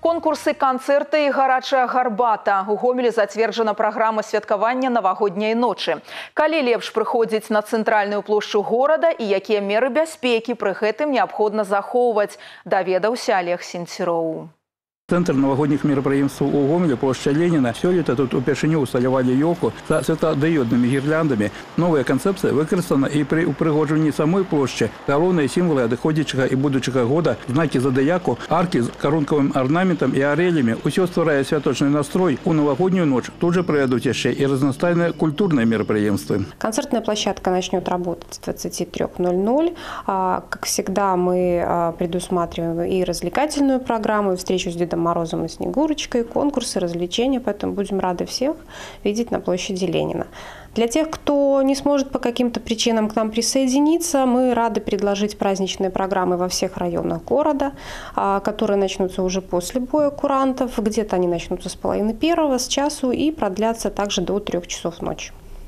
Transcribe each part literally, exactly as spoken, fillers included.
Конкурсы, канцэрты і гарачая гарбата. У Гомелі зацверджана праграма святкавання навагодняй ночы. Калі лепш прыходзіць на цэнтральную плошчу горада і якія меры бяспекі пры гэтым неабходна захоўваць, даведаўся Олег Сенцероў. Центр новогодних мероприемств у Гомеле, площадь Ленина. Сёлета тут упершыню усталявалі елку со светодиодными гирляндами. Новая концепция выкарыстана и при упрыгоживании самой площади. Головные символы адыходзячага и будучага года, знаки зодыяку, арки с коронковым орнаментом и орелями. Усё стварае святочный настрой. У новогоднюю ночь тут же пройдут еще и разностайные культурные мероприемства. Концертная площадка начнет работать с двадцати трёх ноль-ноль. Как всегда, мы предусматриваем и развлекательную программу, и встречу с Дедом Морозом и Снегурочкой, конкурсы, развлечения, поэтому будем рады всех видеть на площади Ленина. Для тех, кто не сможет по каким-то причинам к нам присоединиться, мы рады предложить праздничные программы во всех районах города, которые начнутся уже после боя курантов. Где-то они начнутся с половины первого, с часу и продлятся также до трех часов ночи.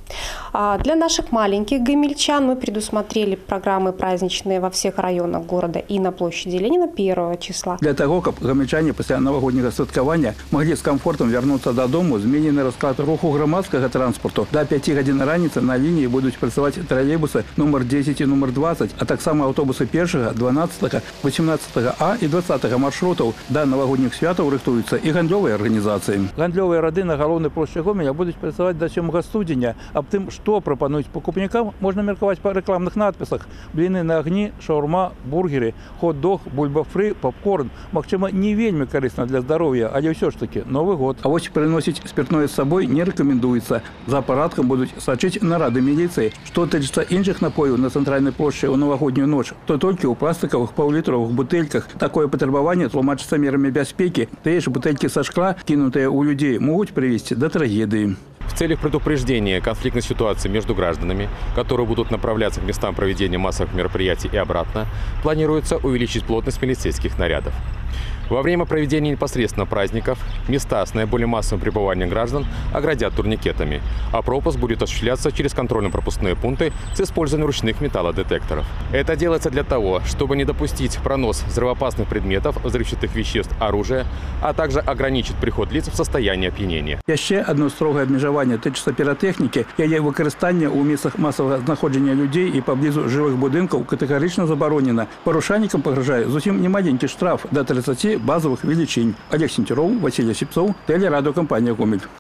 Для наших маленьких гомельчан мы предусмотрели программы праздничные во всех районах города и на площади Ленина первого числа. Для того, как гомельчане после новогоднего святкавання могли с комфортом вернуться до дому, зменены расклад руху громадского транспорту. До пяти гадзін раніцы на линии будут працаваць троллейбусы номер десять и номер двадцать, а так само автобусы первого, двенадцатого, восемнадцатого А и двадцатого маршрутов. До новогодних святов рыхтуются и гандлёвые организации. Гандлёвые рады на галоўнай плошчы Гомеля будут працаваць до сёмага студзеня. Аб тым, што прапануюць пакупнікам, можна меркаваць па рэкламных надпісах. Бліны на агні, шаурма, бургеры, хот-дог, бульба-фры, попкорн. Магчыма, не вельмі карысна для здароўя, але ўсё ж таки Новый год. А вось прыносіць спиртное з сабой не рэкамендуецца. За парадкам будуць сачыць нарады міліцыі. Што тычыцца іншых напояў на цэнтральнай плошчы ў новогоднюю ноч, то толькі ў пластикавых паўлітровых бутэльках. Такое патрабаванне тлумачыцца мерамі бяспекі. Тыя ж бутэлькі са шкла, кінутыя ў людзей, могуць прывесці да трагедыі. В целях предупреждения конфликтной ситуации между гражданами, которые будут направляться к местам проведения массовых мероприятий и обратно, планируется увеличить плотность милицейских нарядов. Во время проведения непосредственно праздников места с наиболее массовым пребыванием граждан оградят турникетами, а пропуск будет осуществляться через контрольно-пропускные пункты с использованием ручных металлодетекторов. Это делается для того, чтобы не допустить пронос взрывоопасных предметов, взрывчатых веществ, оружия, а также ограничить приход лиц в состоянии опьянения. Яшчэ одно строгое обмежаванне тычыцца піратэхнікі, яе выкарыстанне ў месцах масавага знаходжання людзей і паблізу жылых будынкаў катэгарычна забаронена. Парушальнікам пагражае зусім немаленькі штраф да тридцати базовых величин. Олег Сенцероў, Василий Осипцов, телерадиокомпания «Гомель».